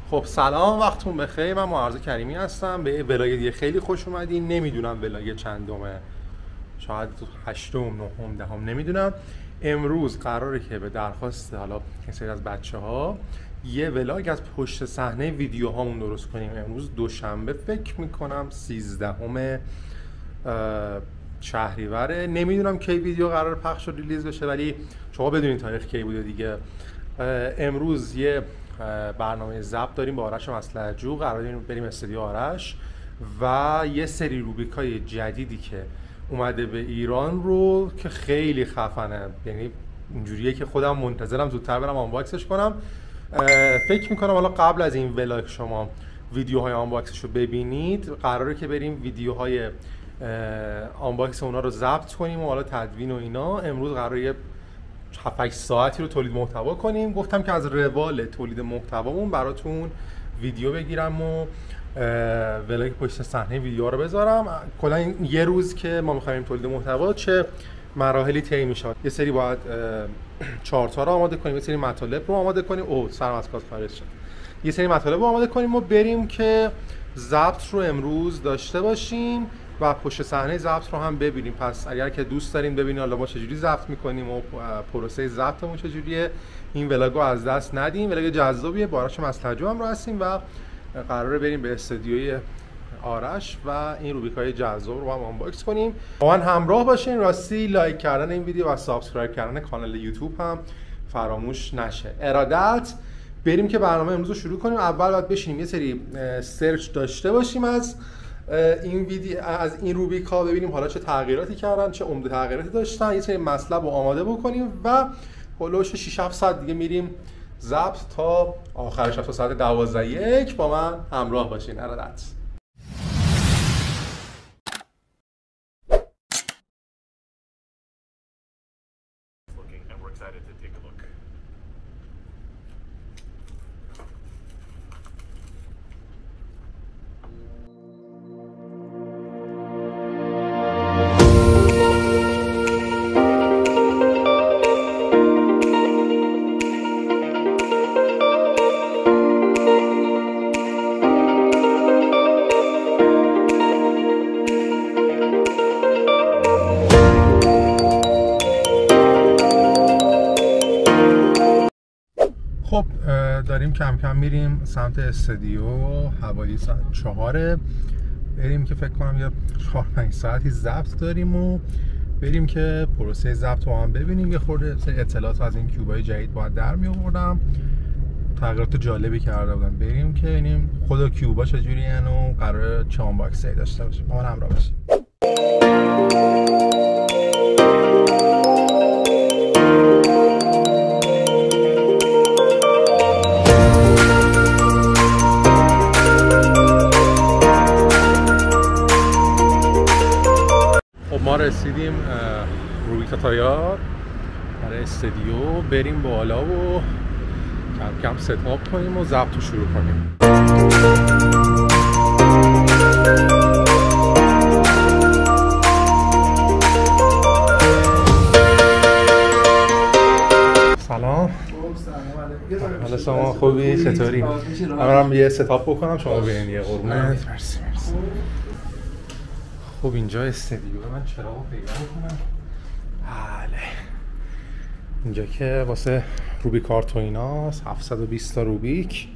خب سلام، وقتتون بخیر. من معرض کریمی هستم. به ولاگ دیگه خیلی خوش اومدین. نمیدونم ولاگ چندمه، شاید هشتم، نهم، دهم، نمیدونم. امروز قراره که به درخواست حالا کسی از بچه‌ها یه ولاگ از پشت صحنه ویدیو هامون درست کنیم. امروز دوشنبه فکر میکنم 13 شهریوره. نمیدونم کی ویدیو قرار پخش و ریلیز بشه، ولی شما بدونید تاریخ کی بوده دیگه. امروز یه برنامه ضبط داریم با آرش مصلحت‌جو. قراره بریم استودیو آرش و یه سری روبریکای جدیدی که اومده به ایران رو که خیلی خفنه، یعنی اینجوریه که خودم منتظرم زودتر برم آنباکسش کنم. فکر میکنم حالا قبل از این ولاگ شما ویدیوهای آنباکسش رو ببینید. قراره که بریم ویدیوهای آنباکس اونا رو ضبط کنیم و حالا تدوین و اینا. امروز قراره یه 7-8 ساعتی رو تولید محتوا کنیم. گفتم که از روال تولید محتوامون براتون ویدیو بگیرم و ولاگ پشت صحنه ویدیو رو بذارم. کلا یه روز که ما می‌خوایم تولید محتوا چه مراحلی طی میشه. یه سری باید چارتا رو آماده کنیم، یه سری مطالب رو آماده کنیم. سرم از کار خارج شد. یه سری مطالب رو آماده کنیم و بریم که ضبط رو امروز داشته باشیم و پشت صحنه ضبط رو هم ببینیم. پس اگر که دوست دارین ببینید حالا ما چجوری ضبط میکنیم و پروسه ضبطمون چجوریه، این ولاگو از دست ندیم. ولاگ جذابیه. با آرش مصلحت‌جو هم هستیم و قراره بریم به استودیوی آرش و این روبریک‌های جذاب رو هم آنباکس کنیم. با من همراه باشین. راستی لایک کردن این ویدیو و سابسکرایب کردن کانال یوتیوب هم فراموش نشه. ارادت. بریم که برنامه امروز رو شروع کنیم. اول باید بشینیم یه سری سرچ داشته باشیم از این ویدیو، از این روبریک‌ها، ببینیم حالا چه تغییراتی کردن، چه عمده تغییراتی داشتن. یه سری مطلب رو آماده بکنیم و هولوش 6-7 ساعت دیگه میریم ضبط تا آخرش تا ساعت 12:01 با من همراه باشین. ارادت. خب داریم کم کم میریم سمت استودیو. حوالی ساعت 4. بریم که فکر کنم یه 4-5 ساعتی ضبط داریم و بریم که پروسه ضبط رو هم ببینیم. یه خورده اطلاعات از این کیوبای جدید باید در می آوردم، تغییرات جالبی کرده بودم. بریم که ببینیم خود کیوبا چجوریه و قراره چه آنباکسی داشته باشیم. با من همراه باشیم. ما رسیدیم روبیکا تایار برای استودیو. بریم بالا و کم کم ستاپ کنیم و ضبط رو شروع کنیم. سلام. حالا شما خوبی؟ چطوری؟ من یه ستاپ بکنم شما ببینید. یه قربونت. مرسی. خب اینجا استودیو. من چراغو پیدا کنم. بله. اینجا که واسه روبیک کارت و ایناست. 720 تا روبیک.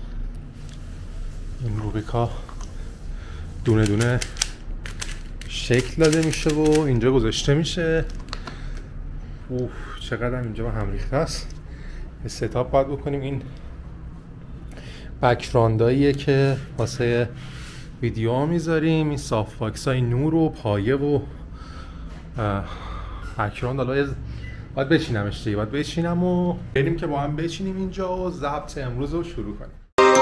این روبیکا دونه دونه شکل داده میشه و اینجا گذاشته میشه. اوه چقدر اینجا با هم ریخته است. یه ستاپ باید بکنیم. این بک‌گرانداییه که واسه ویدیو ها میذاریم. این صاف باکس های نور و پایه و بک‌گراند. حالا باید بچینمش دیگه. باید بچینم و بریم که با هم بچینیم اینجا و ضبط امروز رو شروع کنیم.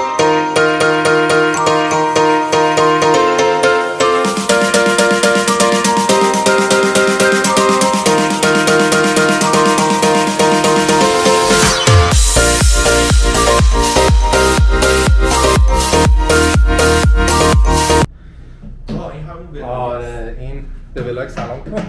آره این به ولاگ سلام کن.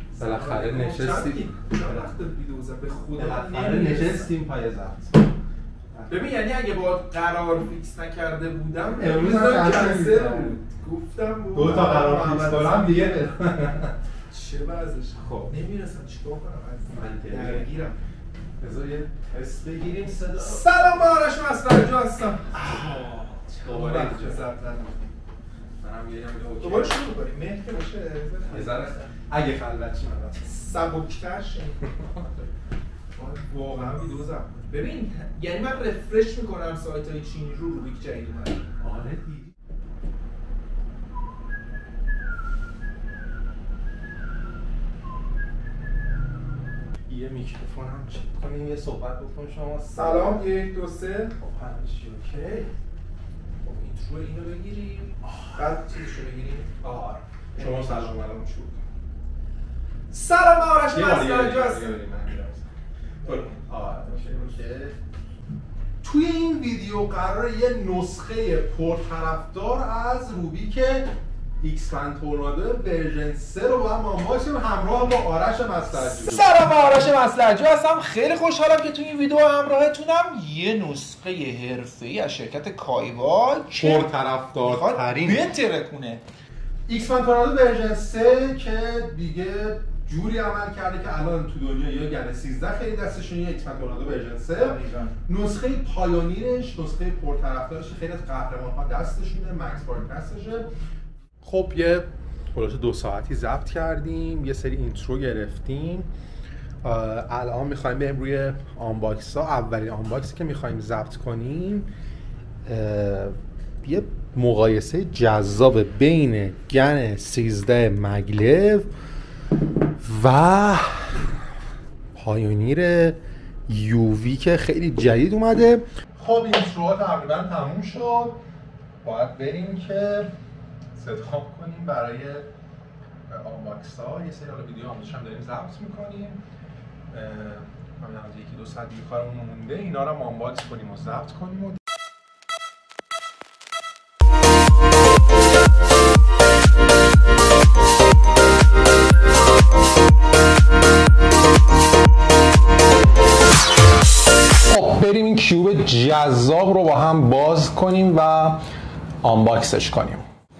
بالاخره نشستیم. بالاخره نشستیم پای ضبط. ببین یعنی اگه با قرار فیکس نکرده بودم امروز هم کنسل بود. گفتم بود 2 تا قرار فیکس دارم دیگه. چه وضعش؟ خب نمیرسم چیکار کنم؟ من درگیرم. بذار یه تست بگیریم. صدا سلام، آرش مسلحجو هستم. دوباره اینجا اینجا ضبط نکنم. منم یه اوکی. دوباره شروع کنیم. مهر که باشه یه ذره اگه خلوت چی من سبکتر شه. واقعا ویدیو ضبط کنیم. ببین یعنی من رفرش میکنم سایت‌های چینی رو روبیک جدید اومده. آره دیدی. یه میکروفون هم چک کنیم، یه صحبت بکن شما. سلام 1 2 3. خب همه چی اوکی. خب اینترو اینو بگیریم. بعد چیزشو بگیریم. آره. شما سلام علیکم شو. سلام، آرش مسلحجو هستم. توی این ویدیو قراره یه نسخه پرطرفدار از روبیک ایکسپند تورنادو ورژن 3 رو با هم آنباکس کنیم همراه با آرش مسلحجو. سلام، آرش مسلحجو هستم. خیلی خوشحالم که توی این ویدیو همراهتونم. یه نسخه حرفه‌ای از شرکت کایوا که پرطرفدارترین بترکونه ایکسپند تورنادو ورژن 3 که دیگه جوری عمل کرده که الان تو دنیا یا گن 13 خیلی دستشون، یا ایکسپند تورنادو ورژن 3 نسخه پایونیرش، نسخه پرطرفدارش خیلی از قهرمان‌ها دستشونه، مکس بارک دستشه. خب یه خلاصه 2 ساعتی ضبط کردیم، یه سری اینترو گرفتیم. الان می‌خوایم بریم روی آنباکس ها. اولین آنباکسی که می‌خوایم ضبط کنیم یه مقایسه جذاب بین گن 13 مگلو و پایونیر یووی که خیلی جدید اومده. خب اینتروها تقریبا تموم شد، باید بریم که ست آپ کنیم برای آنباکس ها. یه سری ویدیو آموزش هم داریم ضبط میکنیم. همین از 1-2 ساعت دیگه کارمون مونده، اینا رو هم آنباکس کنیم و ضبط کنیم و بریم این کیوب جذاب رو با هم باز کنیم و آنباکسش کنیم.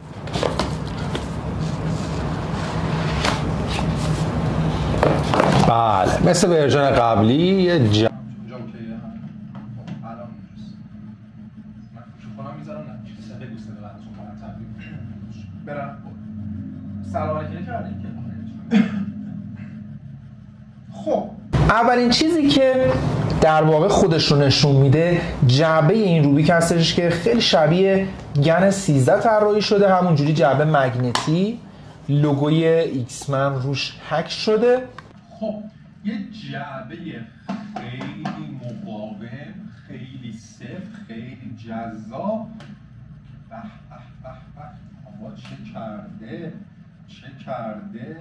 بله مثل ورژن قبلی یه خب اولین چیزی که در واقع خودش رو نشون میده جعبه این روبیک هستش که خیلی شبیه گن 13 طراحی شده، همونجوری جعبه مگنتی، لوگوی ایکس من روش هک شده. خب یه جعبه خیلی مقاوم، خیلی سفت، خیلی جذاب. به به به به آقا چه کرده چه کرده.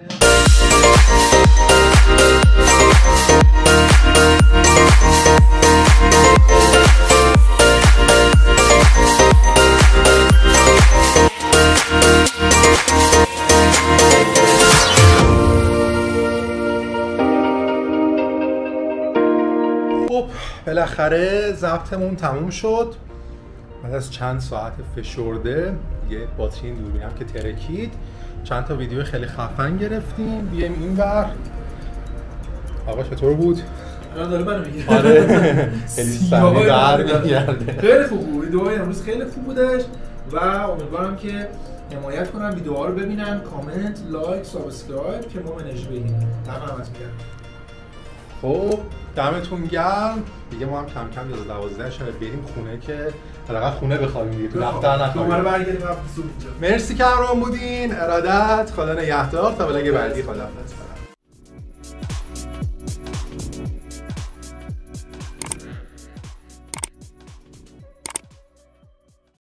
خب بالاخره ضبطمون تموم شد بعد از چند ساعت فشرده. یه باتری دوربینم که ترکید، چند تا ویدیو خیلی خفن گرفتیم. بیایم اینور. آقا چطور بود؟ داره منو میگه. آره خیلی سریع در میگرده. خیلی خوب بود. ویدیوهای امروز خیلی خوب بودش و امیدوارم که حمایت کنن، ویدیوها رو ببینن، کامنت، لایک، سابسکرایب که ما انرژی بگیریم. دمتون گرم. خب دمتون گرم. دیگه ما هم کم کم 11 شب بریم خونه که حداقل خونه بخوابیم دیگه، تو دفتر نخوابیم. دوباره برگردیم هفته صبح. مرسی که همراهمون بودین. ارادت. خدا نگهدار تا ویدیو بعدی. خداحافظ.